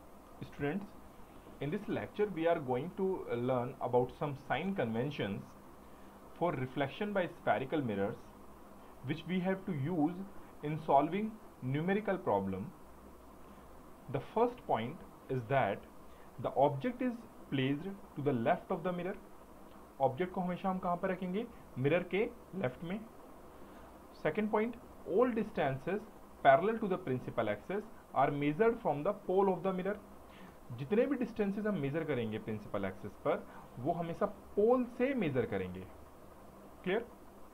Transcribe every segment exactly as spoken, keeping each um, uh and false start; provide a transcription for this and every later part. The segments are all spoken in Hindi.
Students, in this lecture we are going to learn about some sign conventions for reflection by spherical mirrors which we have to use in solving numerical problem. The first point is that the object is placed to the left of the mirror. Object को हमेशा हम कहाँ पर रखेंगे? मिरर के लेफ्ट में. Second point, all distances parallel to the principal axis are measured from the pole of the mirror. जितने भी डिस्टेंसेस हम मेजर करेंगे प्रिंसिपल एक्सिस पर वो हमेशा पोल से मेजर करेंगे. Clear?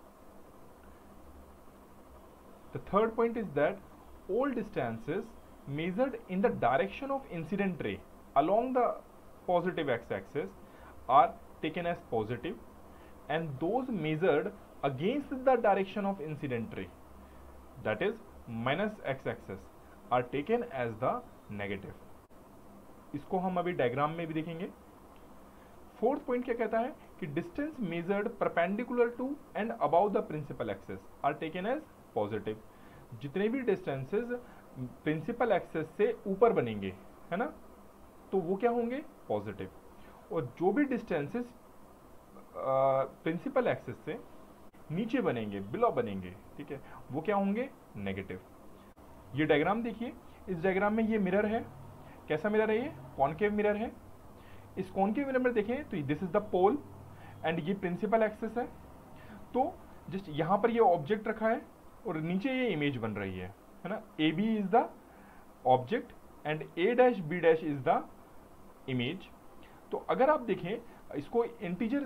The third point is that all distances measured in the direction of incident ray along the positive x-axis are taken as positive, and those measured against the direction of incident ray, that is minus x-axis, are taken as the negative. इसको हम अभी डायग्राम में भी देखेंगे. फोर्थ पॉइंट क्या कहता है कि distance measured perpendicular to and above the principal axis are taken as positive. जितने भी डिस्टेंसेस प्रिंसिपल एक्सिस से ऊपर बनेंगे, है ना, तो वो क्या होंगे? पॉजिटिव. और जो भी डिस्टेंसेस प्रिंसिपल एक्सिस से नीचे बनेंगे, बिलो बनेंगे, ठीक है, वो क्या होंगे? नेगेटिव. ये डायग्राम देखिए. इस डायग्राम में ये मिरर है. कैसा मिरर है? ये कॉनकेव मिरर है. इस कॉनकेव मिरर में देखें तो this is the pole and ये प्रिंसिपल एक्सिस है. तो जस्ट यहां पर ये ऑब्जेक्ट रखा है और नीचे ये इमेज बन रही है, है ना. A B is the object and A dash B dash is the image. तो अगर आप देखें इसको इंटीजर्स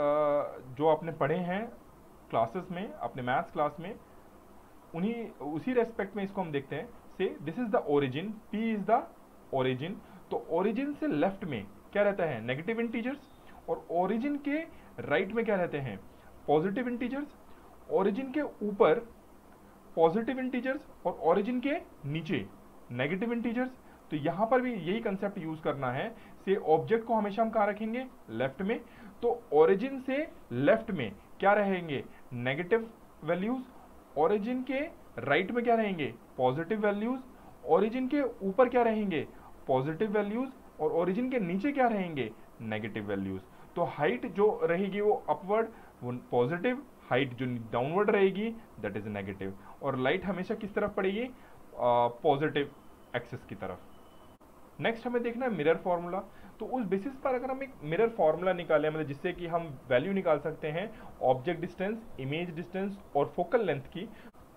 जो आपने पढ़े हैं क्लासेस में, अपने मैथ्स क्लास में, उन्हीं उसी रेस्पेक्ट में इसको हम देखते हैं. Say this is the origin, P is the origin. तो ओरिजिन से लेफ्ट में क्या रहता है? Negative integers. और ओरिजिन के राइट में क्या रहते हैं? Positive integers. ओरिजिन के ऊपर पॉजिटिव इंटीजर्स और ओरिजिन के नीचे नेगेटिव इंटीजर्स. तो यहां पर भी यही कंसेप्ट यूज करना है. से ऑब्जेक्ट को हमेशा हम कहां रखेंगे? लेफ्ट में. तो ओरिजिन से लेफ्ट में क्या रहेंगे? Negative values. ओरिजिन के राइट में क्या रहेंगे? Positive values. ओरिजिन के ऊपर क्या रहेंगे? Positive values. और ओरिजिन के नीचे क्या रहेंगे? Negative values. तो हाइट जो रहेगी वो अपवर्ड, वो पॉजिटिव. हाइट जो डाउनवर्ड रहेगी दैट इज नेगेटिव. और लाइट हमेशा किस तरफ पड़ेगी? पॉजिटिव एक्सिस की तरफ. नेक्स्ट हमें देखना है मिरर फॉर्मूला. तो उस बेसिस पर अगर हम एक मिरर फॉर्मूला निकालें, मतलब जिससे कि हम वैल्यू निकाल सकते हैं ऑब्जेक्ट डिस्टेंस, इमेज डिस्टेंस और फोकल लेंथ की.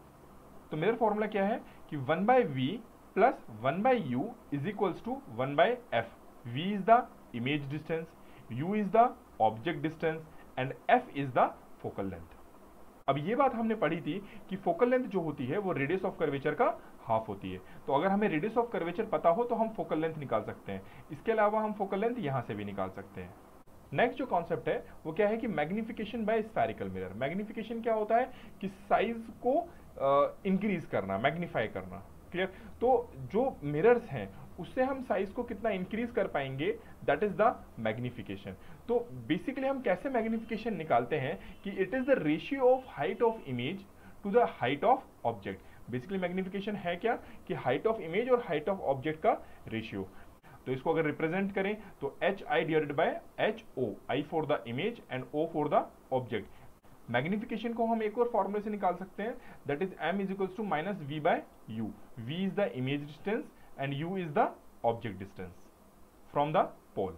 तो मिरर फॉर्मूला क्या है कि one by V plus one by U is equals to one by F. V is the image distance, U is the object distance and F is the focal length. अब ये बात हमने पढ़ी थी कि फोकल लेंथ जो होती है वो रेडियस ऑफ कर्वेचर का हाफ होती है. तो अगर हमें रेडियस ऑफ कर्वेचर पता हो तो हम फोकल लेंथ निकाल सकते हैं. इसके अलावा हम फोकल लेंथ यहां से भी निकाल सकते हैं. नेक्स्ट जो कॉन्सेप्ट है वो क्या है कि magnification by spherical mirror. Magnification क्या होता है कि साइज को इंक्रीज uh, करना, मैग्नीफाई करना. क्लियर? तो जो मिरर्स हैं उससे हम साइज को कितना इंक्रीज कर पाएंगे, दैट इज द मैग्निफिकेशन. तो बेसिकली हम कैसे मैग्निफिकेशन निकालते हैं कि it is the ratio of height of image to the height of object. Basically magnification है क्या कि हाइट ऑफ इमेज और हाइट ऑफ ऑब्जेक्ट का रेशियो. तो इसको अगर रिप्रेजेंट करें तो H I divided by H O, I for the image and O for the object. Magnification को हम एक और फॉर्मूले से निकाल सकते हैं, that is M is equals to minus V by U. V is the image distance and u is the object distance from the pole.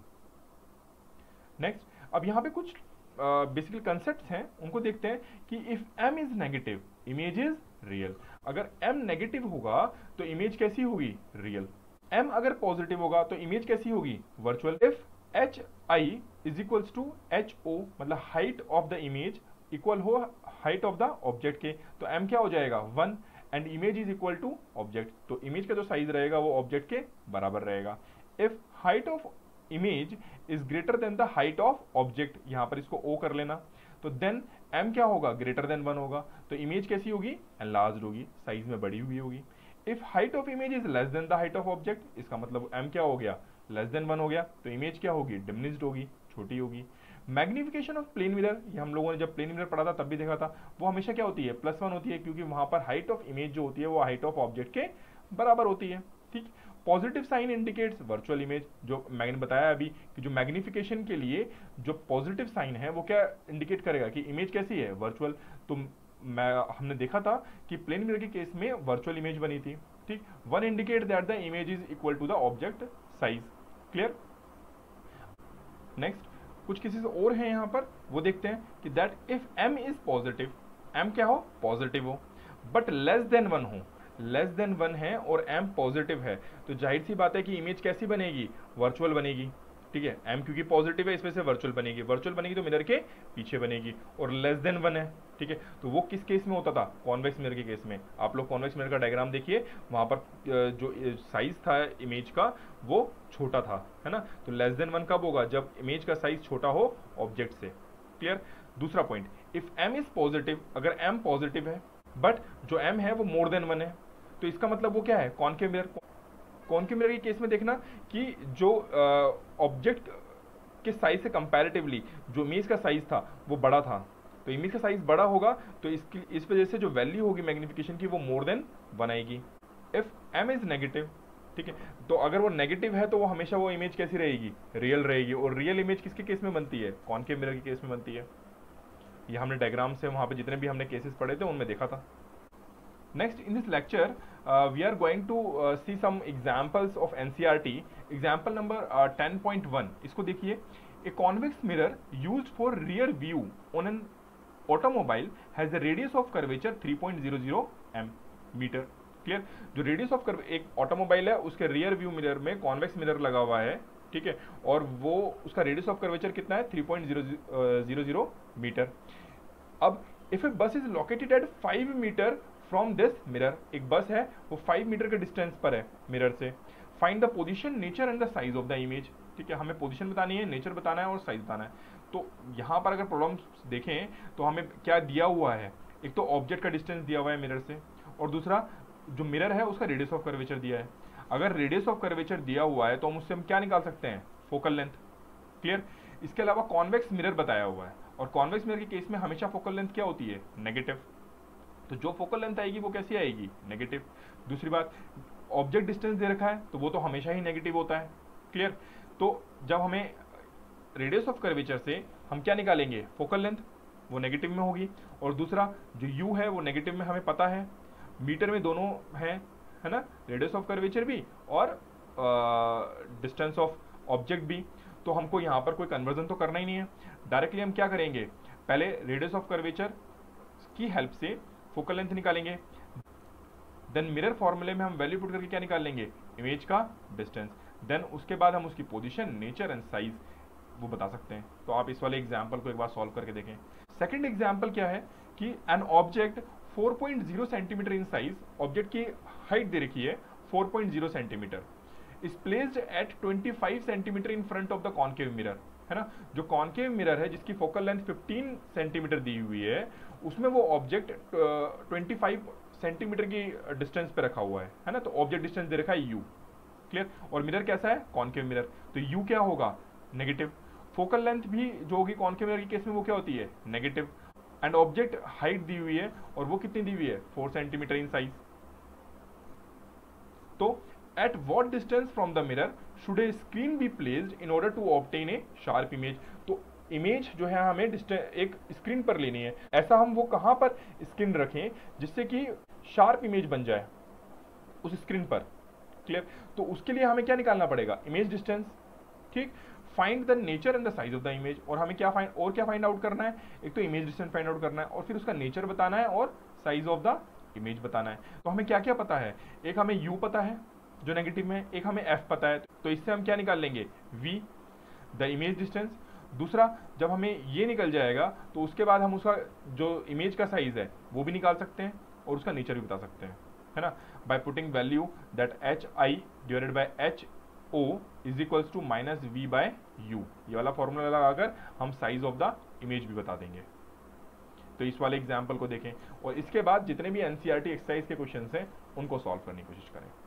Next, अब यहाँ पे कुछ बेसिकली uh, कंसेप्ट्स हैं, उनको देखते हैं कि if m is negative, image is real. अगर m नेगेटिव होगा तो इमेज कैसी होगी? रियल. m अगर पॉजिटिव होगा तो इमेज कैसी होगी? Virtual. If H I is equals to H O, मतलब height of the image equal हो हाइट ऑफ द ऑब्जेक्ट के, तो m क्या हो जाएगा? One. And image is equal to object, तो इमेज का जो साइज रहेगा वो ऑब्जेक्ट के बराबर रहेगा. If height of image is greater than the height of object, यहां पर इसको ओ कर लेना, तो देन एम क्या होगा? ग्रेटर देन वन होगा. तो इमेज कैसी होगी? एनलार्ज्ड होगी, साइज में बड़ी हुई होगी. If height of image is less than the height of object, इसका मतलब एम क्या हो गया? लेस देन वन हो गया. तो इमेज क्या होगी? डिमिनिश्ड होगी, छोटी होगी. मैग्निफिकेशन ऑफ प्लेन मिरर, ये हम लोगों ने जब प्लेन मिरर पढ़ा था तब भी देखा था, वो हमेशा क्या होती है? प्लस वन होती है, क्योंकि वहां पर हाइट ऑफ इमेज जो होती है वो हाइट ऑफ ऑब्जेक्ट के बराबर होती है. ठीक. Positive sign indicates virtual image, जो मैंने बताया अभी कि जो मैग्निफिकेशन के लिए जो पॉजिटिव साइन है वो क्या इंडिकेट करेगा कि इमेज कैसी है, वर्चुअल। तो मैं हमने देखा था कि प्लेन मिरर के केस में वर्चुअल इमेज बनी थी, ठीक। One indicate that the image is equal to the object size. Clear. Next कुछ केसेस और हैं यहाँ पर, वो देखते हैं कि that if m is positive, m क्या हो, पॉजिटिव हो, बट लेस देन वन हो, लेस देन वन है और m पॉजिटिव है, तो जाहिर सी बात है कि इमेज कैसी बनेगी, वर्चुअल बनेगी, ठीक है। m क्योंकि पॉजिटिव है इसमें से वर्चुअल बनेगी, वर्चुअल बनेगी तो मिरर के पीछे बनेगी, और लेस देन वन है, ठीक है। तो वो किस केस में होता था, कॉन्वेक्स मिरर के केस में। आप लोग कॉन्वेक्स मिरर का डायग्राम देखिए, वहां पर जो साइज था इमेज का वो छोटा था, है ना। तो लेस देन वन कब होगा, जब इमेज का साइज छोटा हो ऑब्जेक्ट से। क्लियर। दूसरा point, if m is positive, अगर m पॉजिटिव है बट जो m है वो मोर देन वन है, तो इसका मतलब वो क्या है, कॉनकेव मिरर। कॉनकेव मिरर के केस में देखना कि जो ऑब्जेक्ट uh, के साइज से कंपैरेटिवली जो इमेज का साइज था वो बड़ा था, तो इमेज का साइज बड़ा होगा तो इसकी इस वजह से जो वैल्यू होगी मैग्निफिकेशन की वो मोर देन वन आएगी। इफ m इज नेगेटिव, ठीक है, तो अगर वो नेगेटिव है तो वो हमेशा वो इमेज कैसी रहेगी, रियल रहेगी, और रियल इमेज किसके केस में बनती है, कॉनकेव मिरर के केस में बनती है। ये हमने डायग्राम से वहां पे जितने भी हमने केसेस पढ़े थे उनमें देखा था। Next, in this lecture, uh, we are going to uh, see some examples of N C R T. Example number uh, ten point one. इसको देखिए, a convex mirror used for rear view on an automobile has a radius of curvature three point zero zero meter. Clear? जो radius of curve एक ऑटोमोबाइल है उसके rear view mirror में convex mirror लगा हुआ है, ठीक है, और वो उसका radius of curvature कितना है, three point zero zero meter. अब if a bus is located at five meter from this mirror, एक बस है वो फाइव मीटर के डिस्टेंस पर है मिरर से, find the position, nature and the size of the image, ठीक है। हमें पोजीशन बतानी है, नेचर बताना है और साइज बताना है। तो यहाँ पर अगर प्रॉब्लम देखें तो हमें क्या दिया हुआ है, एक तो ऑब्जेक्ट का डिस्टेंस दिया हुआ है मिरर से, और दूसरा जो मिरर है उसका रेडियस ऑफ कर्वेचर दिया है। अगर रेडियस ऑफ कर्वेचर दिया हुआ है तो हम उससे हम क्या निकाल सकते हैं, फोकल लेंथ। क्लियर। इसके अलावा कॉन्वेक्स मिरर बताया हुआ है, और कॉन्वेक्स मिरर के केस में हमेशा फोकल लेंथ क्या होती है, नेगेटिव, तो जो फोकल लेंथ आएगी वो कैसी आएगी, नेगेटिव। दूसरी बात, ऑब्जेक्ट डिस्टेंस दे रखा है तो वो तो हमेशा ही नेगेटिव होता है। क्लियर। तो जब हमें रेडियस ऑफ कर्वेचर से हम क्या निकालेंगे, फोकल लेंथ, वो नेगेटिव में होगी, और दूसरा जो u है वो नेगेटिव में हमें पता है, मीटर में दोनों हैं, है ना, रेडियस ऑफ कर्वेचर भी और डिस्टेंस ऑफ ऑब्जेक्ट भी। तो हमको यहाँ पर कोई कन्वर्जन तो करना ही नहीं है, डायरेक्टली हम क्या करेंगे, पहले रेडियस ऑफ कर्वेचर की हेल्प से फोकल लेंथ निकालेंगे, देन मिरर फॉर्मूले में हम वैल्यू पुट करके क्या निकाल लेंगे, इमेज का डिस्टेंस, देन उसके बाद हम उसकी पोजीशन, नेचर एंड साइज वो बता सकते हैं। तो आप इस वाले एग्जांपल को एक बार सॉल्व करके देखें। सेकंड एग्जांपल क्या है कि an object four point zero centimetre in size, object की हाइट दे रखी है four point zero centimetre, is placed at twenty five centimetre in front of the concave mirror, है ना। जो कॉनकेव मिरर है जिसकी फोकल लेंथ फिफ्टीन सेंटीमीटर दी हुई है, उसमें वो ऑब्जेक्ट ट्वेंटी फाइव सेंटीमीटर की डिस्टेंस पे रखा हुआ है, है ना। तो ऑब्जेक्ट डिस्टेंस दे रखा है u। क्लियर। और मिरर कैसा है, कॉनकेव मिरर, तो u क्या होगा, नेगेटिव। फोकल लेंथ भी जो होगी कॉनकेव मिरर के केस में वो क्या होती है, नेगेटिव, एंड ऑब्जेक्ट हाइट दी हुई है और वो कितनी दी हुई है, फोर सेंटीमीटर इन साइज। तो at what distance from the mirror should a screen be placed in order to obtain a sharp image. तो इमेज जो है हमें एक स्क्रीन पर लेनी है, ऐसा हम वो कहां पर स्क्रीन रखें जिससे कि शार्प इमेज बन जाए उस स्क्रीन पर। क्लियर। तो उसके लिए हमें क्या निकालना पड़ेगा, इमेज डिस्टेंस, ठीक। Find the nature and the size of the image, और हमें क्या फाइंड और क्या फाइंड आउट करना है, एक तो इमेज डिस्टेंस फाइंड आउट करना है और फिर उसका नेचर बताना है और साइज ऑफ द इमेज बताना है। तो हमें क्या क्या पता है, एक हमें u पता है जो नेगेटिव में, एक हमें f पता है, तो इससे हम क्या निकाल लेंगे, v द इमेज डिस्टेंस। दूसरा, जब हमें ये निकल जाएगा तो उसके बाद हम उसका जो इमेज का साइज है वो भी निकाल सकते हैं और उसका नेचर भी बता सकते हैं, है ना, by putting value that H I divided by H O is equals to minus V by U. ये वाला फॉर्मूला लगाकर हम साइज ऑफ द इमेज भी बता देंगे। तो इस वाले एग्जाम्पल को देखें और इसके बाद जितने भी एनसीईआरटी एक्सरसाइज के क्वेश्चंस हैं उनको सॉल्व करने की कोशिश करें।